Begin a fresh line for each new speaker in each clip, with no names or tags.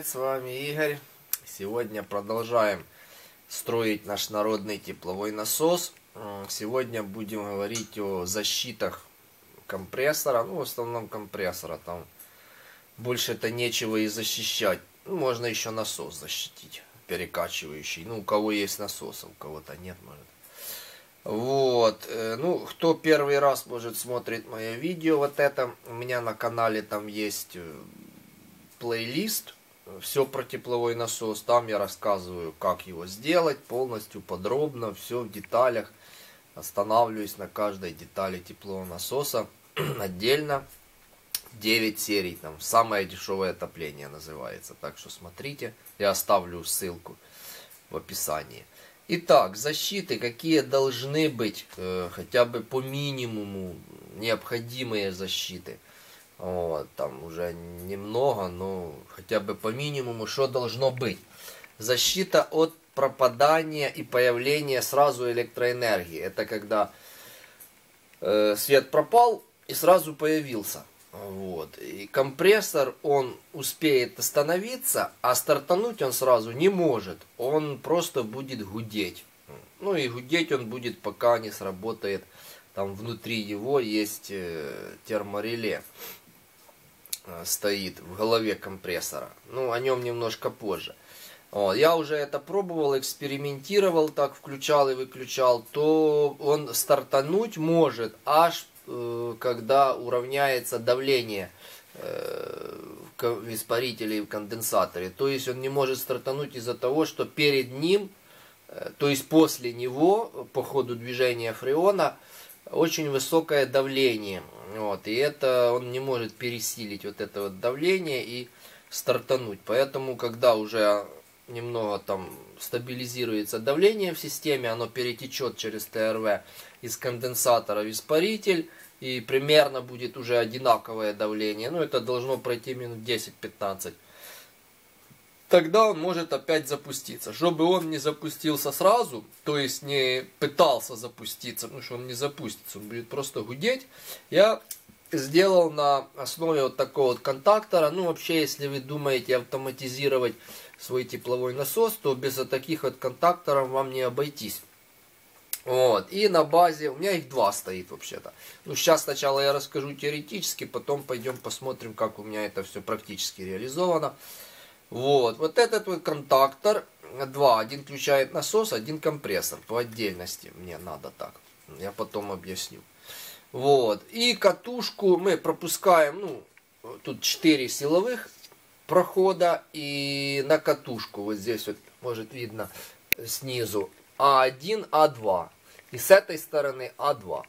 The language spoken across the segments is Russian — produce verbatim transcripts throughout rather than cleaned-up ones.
привет, с вами Игорь. Сегодня продолжаем строить наш народный тепловой насос. Сегодня будем говорить о защитах компрессора, ну в основном компрессора, там больше-то нечего и защищать. Ну, можно еще насос защитить, перекачивающий, ну у кого есть насос, а у кого-то нет, может. Вот, ну кто первый раз, может, смотрит мое видео, вот это, у меня на канале там есть плейлист, все про тепловой насос, там я рассказываю, как его сделать, полностью, подробно, все в деталях, останавливаюсь на каждой детали теплового насоса отдельно, девять серий, там, самое дешевое отопление называется, так что смотрите, я оставлю ссылку в описании. Итак, защиты, какие должны быть, э, хотя бы по минимуму, необходимые защиты. Вот, там уже немного, но хотя бы по минимуму, что должно быть. Защита от пропадания и появления сразу электроэнергии. Это когда э, свет пропал и сразу появился. Вот. И компрессор, он успеет остановиться, а стартануть он сразу не может. Он просто будет гудеть. Ну и гудеть он будет, пока не сработает. Там внутри его есть э, термореле. Стоит в голове компрессора. Ну, о нем немножко позже. Вот. Я уже это пробовал, экспериментировал, так включал и выключал. То он стартануть может аж э, когда уравняется давление э, в испарителе и в конденсаторе. То есть он не может стартануть из-за того, что перед ним, э, то есть после него, по ходу движения фреона, очень высокое давление. Вот, и это он не может пересилить вот это вот давление и стартануть. Поэтому, когда уже немного там стабилизируется давление в системе, оно перетечет через ТРВ из конденсатора в испаритель, и примерно будет уже одинаковое давление. Ну, это должно пройти минут десять-пятнадцать. Тогда он может опять запуститься. Чтобы он не запустился сразу, то есть не пытался запуститься, потому что он не запустится, он будет просто гудеть, я сделал на основе вот такого вот контактора. Ну вообще, если вы думаете автоматизировать свой тепловой насос, то без таких вот контакторов вам не обойтись. Вот. И на базе, у меня их два стоит вообще-то. Ну сейчас сначала я расскажу теоретически, потом пойдем посмотрим, как у меня это все практически реализовано. Вот, вот этот вот контактор, два, один включает насос, один компрессор, по отдельности мне надо так, я потом объясню. Вот, и катушку мы пропускаем, ну, тут четыре силовых прохода, и на катушку, вот здесь вот, может видно снизу, А один, А два, и с этой стороны А два.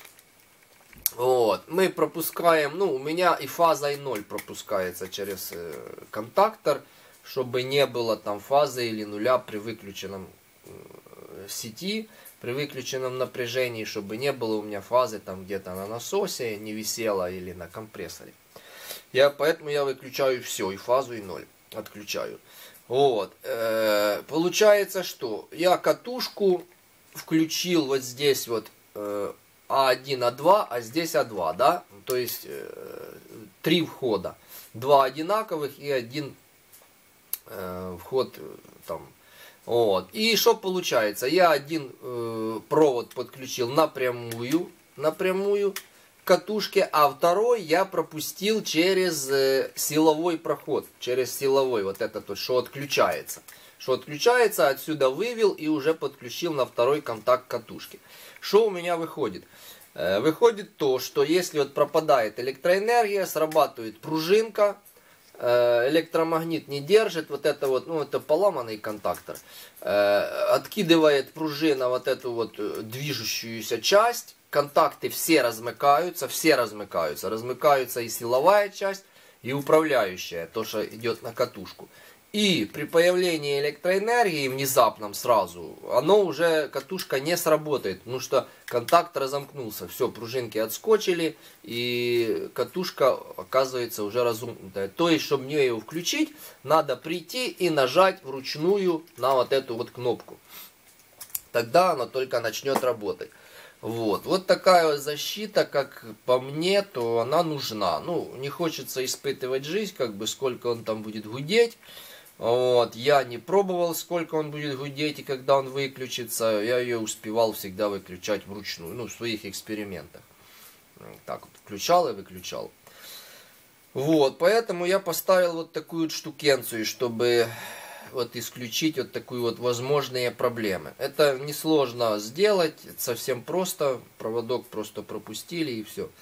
Вот, мы пропускаем, ну, у меня и фаза и ноль пропускается через э, контактор, чтобы не было там фазы или нуля при выключенном э, сети, при выключенном напряжении, чтобы не было у меня фазы там где-то на насосе, не висела или на компрессоре. Я, поэтому я выключаю все, и фазу, и ноль отключаю. Вот, э, получается, что я катушку включил вот здесь вот, э, А один, А два, а здесь А два, да? То есть э, три входа. Два одинаковых и один э, вход там. Вот. И что получается? Я один э, провод подключил напрямую, напрямую к катушке, а второй я пропустил через э, силовой проход. Через силовой, вот этот вот, что отключается. Что отключается, отсюда вывел и уже подключил на второй контакт катушки. Что у меня выходит? Э, выходит то, что если вот пропадает электроэнергия, срабатывает пружинка, э, электромагнит не держит, вот это вот, ну это поломанный контактор, э, откидывает пружина вот эту вот движущуюся часть, контакты все размыкаются, все размыкаются, размыкаются и силовая часть, и управляющая, то, что идет на катушку. И при появлении электроэнергии внезапном сразу, оно уже, катушка не сработает, потому что контакт разомкнулся. Все, пружинки отскочили, и катушка оказывается уже разомкнутая. То есть, чтобы мне ее включить, надо прийти и нажать вручную на вот эту вот кнопку. Тогда она только начнет работать. Вот. Вот такая вот защита, как по мне, то она нужна. Ну, не хочется испытывать жизнь, как бы сколько он там будет гудеть. Вот. Я не пробовал, сколько он будет гудеть и когда он выключится. Я ее успевал всегда выключать вручную, ну, в своих экспериментах. Так вот, включал и выключал. Вот, поэтому я поставил вот такую вот штукенцию, чтобы вот исключить вот такую вот возможные проблемы. Это несложно сделать, совсем просто. Проводок просто пропустили и все.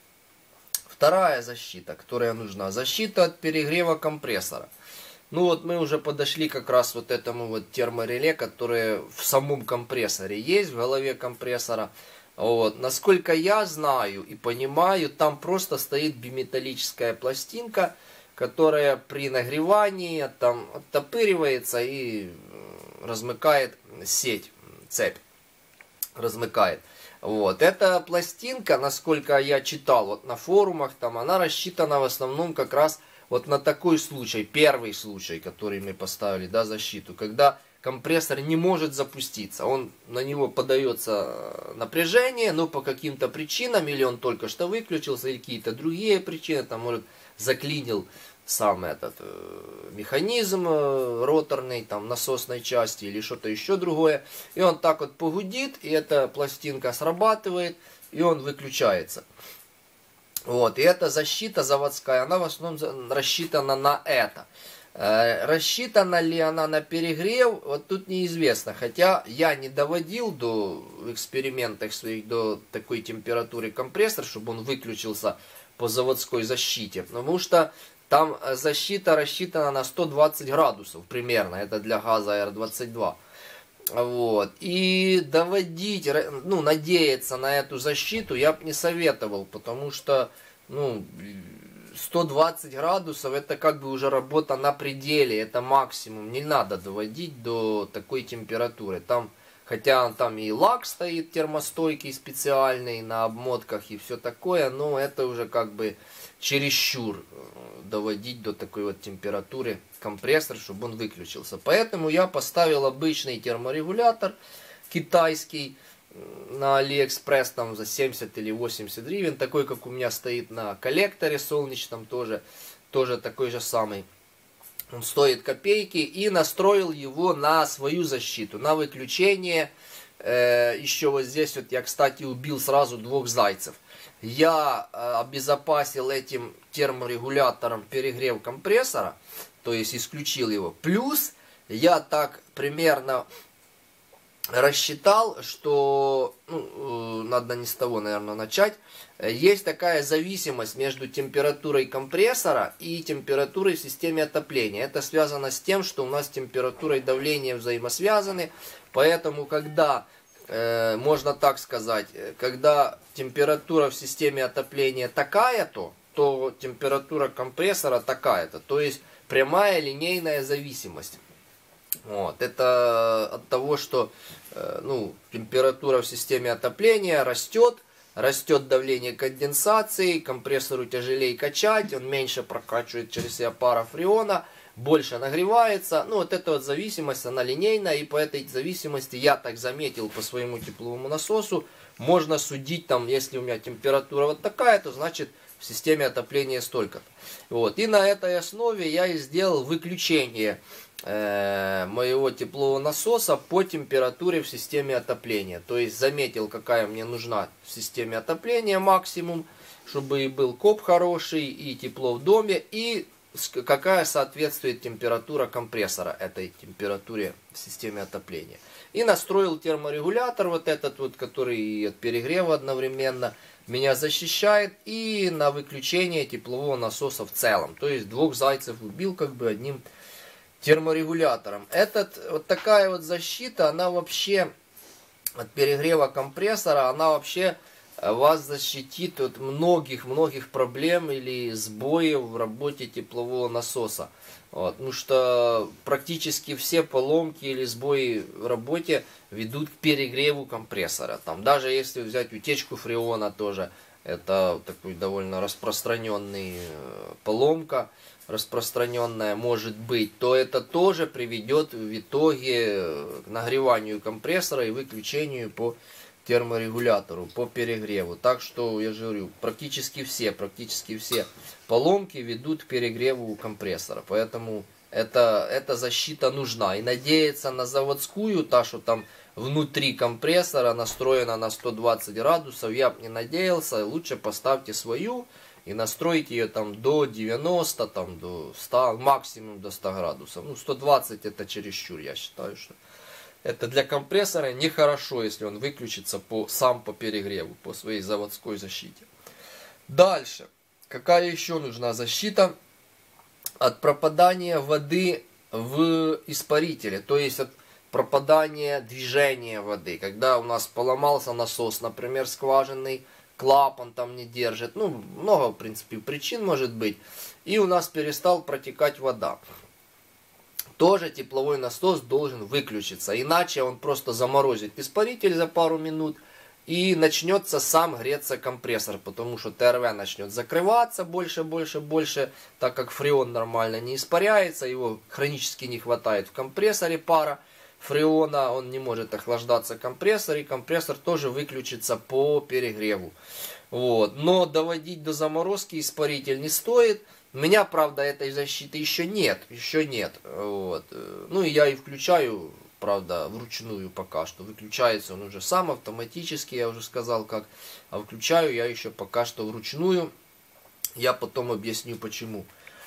Вторая защита, которая нужна. Защита от перегрева компрессора. Ну вот мы уже подошли как раз вот этому вот термореле, которое в самом компрессоре есть, в голове компрессора. Вот. Насколько я знаю и понимаю, там просто стоит биметаллическая пластинка, которая при нагревании там оттопыривается и размыкает сеть, цепь размыкает. Вот. Эта пластинка, насколько я читал вот на форумах, там она рассчитана в основном как раз вот на такой случай, первый случай, который мы поставили, да, защиту, когда компрессор не может запуститься. Он, на него подается напряжение, но по каким-то причинам, или он только что выключился, или какие-то другие причины, там, может, заклинил сам этот э, механизм э, роторный, там, насосной части, или что-то еще другое. И он так вот погудит, и эта пластинка срабатывает, и он выключается. Вот, и эта защита заводская, она в основном рассчитана на это. Рассчитана ли она на перегрев, вот тут неизвестно. Хотя я не доводил до в экспериментах своих до такой температуры компрессор, чтобы он выключился по заводской защите. Потому что там защита рассчитана на сто двадцать градусов примерно. Это для газа эр двадцать два. Вот. И доводить, ну, надеяться на эту защиту я бы не советовал. Потому что, ну, сто двадцать градусов это как бы уже работа на пределе, это максимум, не надо доводить до такой температуры. Там, хотя там и лак стоит термостойкий специальный на обмотках и все такое, но это уже как бы чересчур доводить до такой вот температуры компрессор, чтобы он выключился. Поэтому я поставил обычный терморегулятор китайский на Алиэкспресс там за семьдесят или восемьдесят гривен, такой как у меня стоит на коллекторе солнечном, тоже, тоже такой же самый. Он стоит копейки, и настроил его на свою защиту, на выключение. Э, еще вот здесь вот я, кстати, убил сразу двух зайцев. Я э, обезопасил этим терморегулятором перегрев компрессора, то есть исключил его. Плюс я так примерно рассчитал, что, ну, надо не с того, наверное, начать. Есть такая зависимость между температурой компрессора и температурой в системе отопления. Это связано с тем, что у нас температура и давление взаимосвязаны. Поэтому, когда, э, можно так сказать, когда температура в системе отопления такая-то, то температура компрессора такая-то. То есть прямая линейная зависимость. Вот. Это от того, что э, ну, температура в системе отопления растет, растет давление конденсации, компрессору тяжелее качать, он меньше прокачивает через себя пара фреона, больше нагревается. Ну, вот эта вот зависимость, она линейная, и по этой зависимости я так заметил по своему тепловому насосу, можно судить, там, если у меня температура вот такая, то значит в системе отопления столько-то. Вот. И на этой основе я и сделал выключение моего теплового насоса по температуре в системе отопления. То есть заметил, какая мне нужна в системе отопления максимум, чтобы и был коп хороший, и тепло в доме, и какая соответствует температура компрессора этой температуре в системе отопления. И настроил терморегулятор вот этот вот, который и от перегрева одновременно меня защищает, и на выключение теплового насоса в целом. То есть двух зайцев убил как бы одним терморегулятором. Этот, вот такая вот защита, она вообще от перегрева компрессора, она вообще вас защитит от многих-многих проблем или сбоев в работе теплового насоса. Вот, потому что практически все поломки или сбои в работе ведут к перегреву компрессора. Там, даже если взять утечку фреона тоже, это такой довольно распространенный поломка, распространенная может быть, то это тоже приведет в итоге к нагреванию компрессора и выключению по терморегулятору по перегреву. Так что, я же говорю, практически все, практически все поломки ведут к перегреву компрессора. Поэтому это, эта защита нужна. И надеяться на заводскую, та, что там внутри компрессора настроена на сто двадцать градусов, я бы не надеялся. Лучше поставьте свою и настройте ее там до девяноста, там, до ста, максимум до ста градусов. Ну, сто двадцать это чересчур, я считаю, что это для компрессора нехорошо, если он выключится по, сам по перегреву, по своей заводской защите. Дальше. Какая еще нужна защита? От пропадания воды в испарителе, то есть от пропадания движения воды. Когда у нас поломался насос, например, скважинный, клапан там не держит, ну, много, в принципе, причин может быть, и у нас перестал протекать вода. Тоже тепловой насос должен выключиться, иначе он просто заморозит испаритель за пару минут, и начнется сам греться компрессор, потому что ТРВ начнет закрываться больше, больше, больше, так как фреон нормально не испаряется, его хронически не хватает в компрессоре пара фреона, он не может охлаждаться компрессор, и компрессор тоже выключится по перегреву. Вот. Но доводить до заморозки испаритель не стоит. У меня, правда, этой защиты еще нет, еще нет. Вот. Ну и я и включаю, правда, вручную пока что. Выключается он уже сам автоматически, я уже сказал как. А включаю я еще пока что вручную. Я потом объясню почему.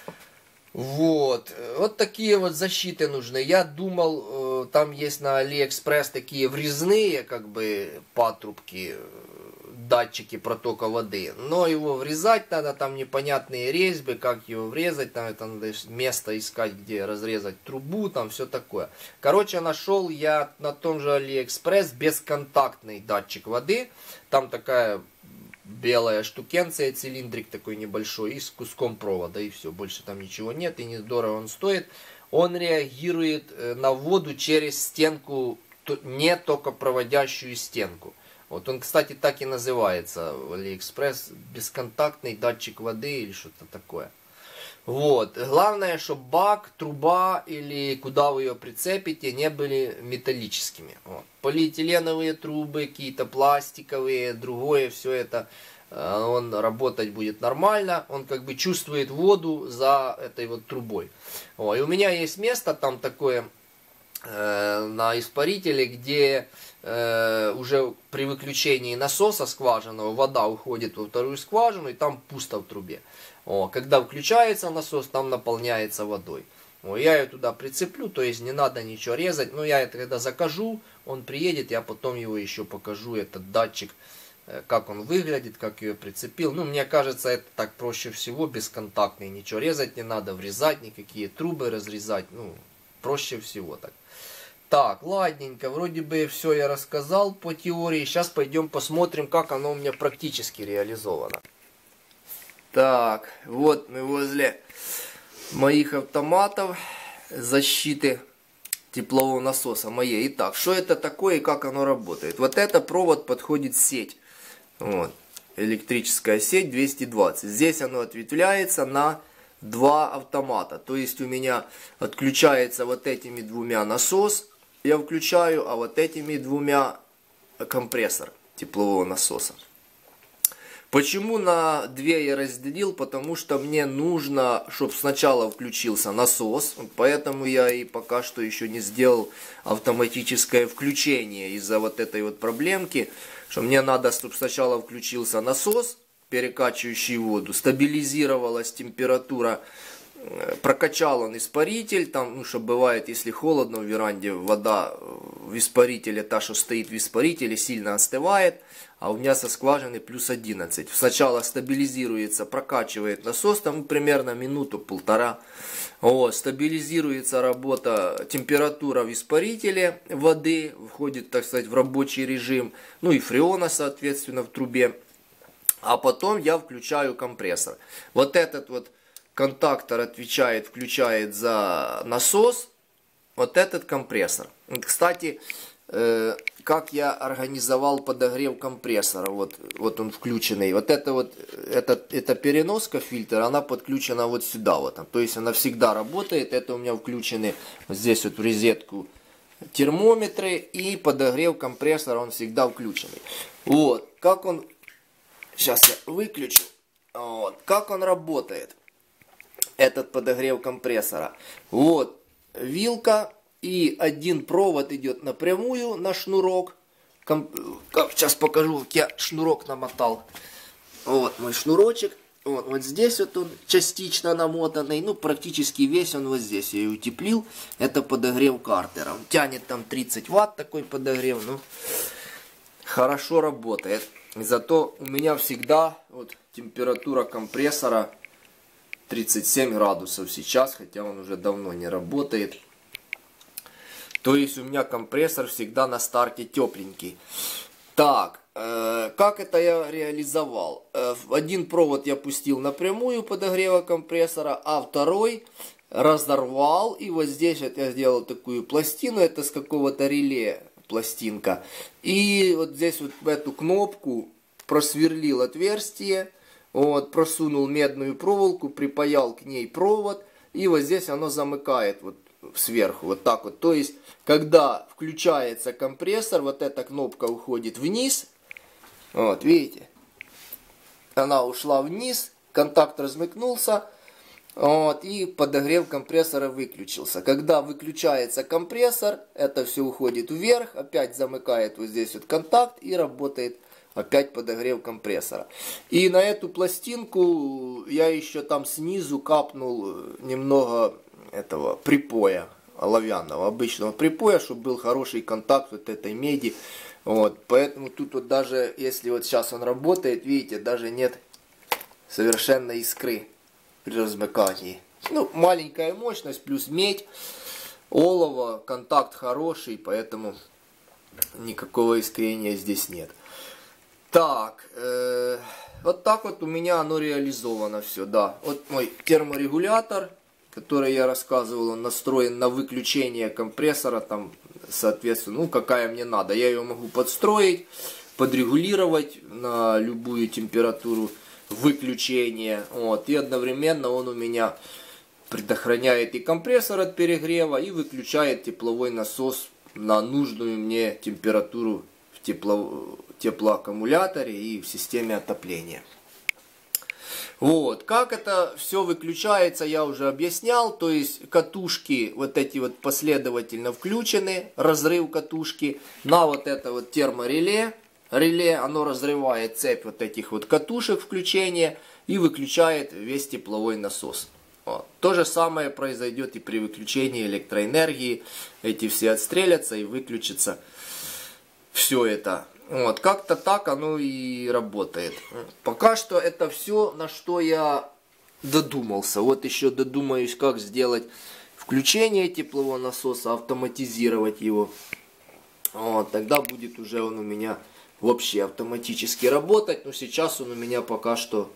Вот. Вот такие вот защиты нужны. Я думал, там есть на Алиэкспресс такие врезные, как бы, патрубки, датчики протока воды. Но его врезать надо, там непонятные резьбы, как его врезать, там это надо место искать, где разрезать трубу, там все такое. Короче, нашел я на том же Алиэкспресс бесконтактный датчик воды. Там такая белая штукенция, цилиндрик такой небольшой, и с куском провода, и все, больше там ничего нет, и недорого он стоит. Он реагирует на воду через стенку, не только проводящую стенку. Вот он, кстати, так и называется в Алиэкспресс, бесконтактный датчик воды или что-то такое. Вот. Главное, чтобы бак, труба или куда вы ее прицепите, не были металлическими. Вот. Полиэтиленовые трубы, какие-то пластиковые, другое, все это, он работать будет нормально. Он как бы чувствует воду за этой вот трубой. Вот. И у меня есть место там такое э, на испарителе, где э, уже при выключении насоса скважинного вода уходит во вторую скважину, и там пусто в трубе. О, когда включается насос, там наполняется водой. О, я ее туда прицеплю, то есть не надо ничего резать. Но я это когда закажу, он приедет, я потом его еще покажу, этот датчик, как он выглядит, как ее прицепил. Ну, мне кажется, это так проще всего, бесконтактный. Ничего резать не надо, врезать, никакие трубы разрезать. Ну, проще всего так. Так, ладненько, вроде бы все я рассказал по теории. Сейчас пойдем посмотрим, как оно у меня практически реализовано. Так, вот мы возле моих автоматов защиты теплового насоса моей. Итак, что это такое и как оно работает? Вот это провод подходит сеть. Вот, электрическая сеть двести двадцать. Здесь оно ответвляется на два автомата. То есть у меня отключается вот этими двумя насос, я включаю, а вот этими двумя компрессор теплового насоса. Почему на две я разделил? Потому что мне нужно, чтобы сначала включился насос. Поэтому я и пока что еще не сделал автоматическое включение из-за вот этой вот проблемки. Что мне надо, чтобы сначала включился насос, перекачивающий воду, стабилизировалась температура, прокачал он испаритель, там, ну, что бывает, если холодно в веранде, вода в испарителе, та, что стоит в испарителе, сильно остывает, а у меня со скважины плюс одиннадцать. Сначала стабилизируется, прокачивает насос, там примерно минуту-полтора. Вот, стабилизируется работа, температура в испарителе воды, входит, так сказать, в рабочий режим, ну и фреона, соответственно, в трубе. А потом я включаю компрессор. Вот этот вот контактор отвечает, включает за насос, вот этот компрессор. Кстати, э, как я организовал подогрев компрессора, вот, вот он включенный. Вот это вот, это, это переноска фильтра, она подключена вот сюда вот. То есть она всегда работает, это у меня включены вот здесь вот в розетку термометры и подогрев компрессора, он всегда включенный. Вот, как он, сейчас я выключу, вот, как он работает, этот подогрев компрессора. Вот, вилка и один провод идет напрямую на шнурок. Комп... Сейчас покажу, как я шнурок намотал. Вот мой шнурочек. Вот, вот здесь вот он частично намотанный, ну практически весь он вот здесь. Я и утеплил. Это подогрев картера. Он тянет там тридцать ватт такой подогрев. Ну, хорошо работает. Зато у меня всегда вот температура компрессора тридцать семь градусов сейчас, хотя он уже давно не работает. То есть у меня компрессор всегда на старте тепленький. Так, э, как это я реализовал? Э, один провод я пустил напрямую подогрева компрессора, а второй разорвал. И вот здесь вот я сделал такую пластину, это с какого-то реле пластинка. И вот здесь вот в эту кнопку просверлил отверстие, вот, просунул медную проволоку, припаял к ней провод. И вот здесь оно замыкает вот сверху, вот так вот. То есть, когда включается компрессор, вот эта кнопка уходит вниз. Вот, видите? Она ушла вниз, контакт размыкнулся, вот, и подогрев компрессора выключился. Когда выключается компрессор, это все уходит вверх, опять замыкает вот здесь вот контакт и работает опять подогрев компрессора. И на эту пластинку я еще там снизу капнул немного этого припоя оловянного, обычного припоя, чтобы был хороший контакт вот этой меди. Вот, поэтому тут вот даже, если вот сейчас он работает, видите, даже нет совершенно искры при размыкании. Ну, маленькая мощность плюс медь, олово, контакт хороший, поэтому никакого искрения здесь нет. Так, э, вот так вот у меня оно реализовано все, да. Вот мой терморегулятор, который я рассказывал, он настроен на выключение компрессора, там, соответственно, ну, какая мне надо. Я ее могу подстроить, подрегулировать на любую температуру выключения. Вот, и одновременно он у меня предохраняет и компрессор от перегрева, и выключает тепловой насос на нужную мне температуру в тепло, теплоаккумуляторе и в системе отопления. Вот, как это все выключается, я уже объяснял, то есть катушки вот эти вот последовательно включены, разрыв катушки на вот это вот термореле, реле, оно разрывает цепь вот этих вот катушек включения и выключает весь тепловой насос. Вот. То же самое произойдет и при выключении электроэнергии, эти все отстрелятся и выключится все это. Вот, как-то так оно и работает. Пока что это все, на что я додумался. Вот еще додумаюсь, как сделать включение теплового насоса, автоматизировать его. Вот, тогда будет уже он у меня вообще автоматически работать. Но сейчас он у меня пока что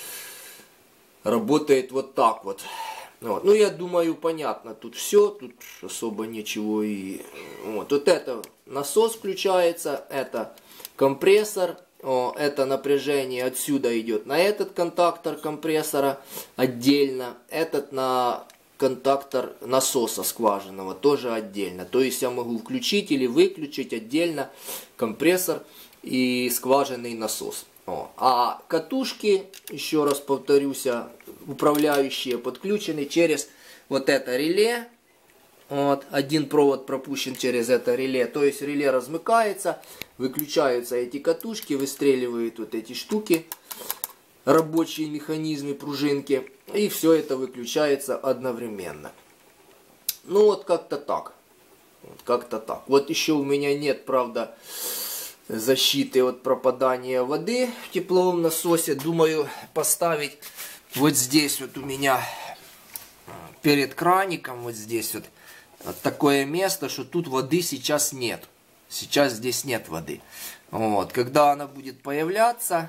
работает вот так вот. Вот. Ну, я думаю, понятно, тут все, тут особо ничего и... Вот, вот это насос включается, это компрессор, о, это напряжение отсюда идет на этот контактор компрессора отдельно, этот на контактор насоса скважинного тоже отдельно. То есть я могу включить или выключить отдельно компрессор и скважинный насос. О, а катушки, еще раз повторюсь, управляющие подключены через вот это реле. Вот, один провод пропущен через это реле. То есть реле размыкается, выключаются эти катушки, выстреливают вот эти штуки, рабочие механизмы, пружинки. И все это выключается одновременно. Ну вот как-то так. Вот как-то так. Вот еще у меня нет, правда, защиты от пропадания воды в тепловом насосе. Думаю поставить вот здесь вот у меня перед краником, вот здесь вот, вот такое место, что тут воды сейчас нет. Сейчас здесь нет воды. Вот. Когда она будет появляться,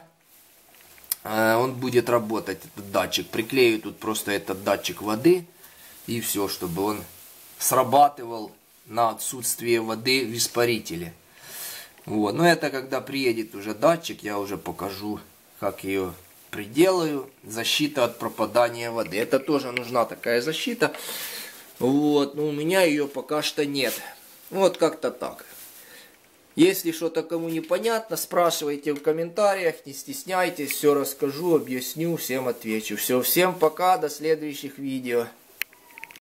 он будет работать, этот датчик. Приклею тут просто этот датчик воды и все, чтобы он срабатывал на отсутствие воды в испарителе. Вот. Но это когда приедет уже датчик, я уже покажу, как ее приделаю. Защита от пропадания воды. Это тоже нужна такая защита. Вот. Но у меня ее пока что нет. Вот как-то так. Если что-то кому непонятно, спрашивайте в комментариях, не стесняйтесь, все расскажу, объясню, всем отвечу. Все, всем пока, до следующих видео.